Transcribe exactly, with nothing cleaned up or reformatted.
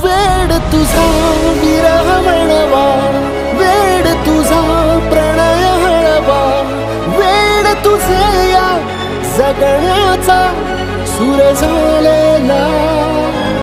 वेड तुझा विरह म्हणवा, वेड तुझा प्रणय हळवा, वेड तुझे या जगण्याचा सूर झालेला.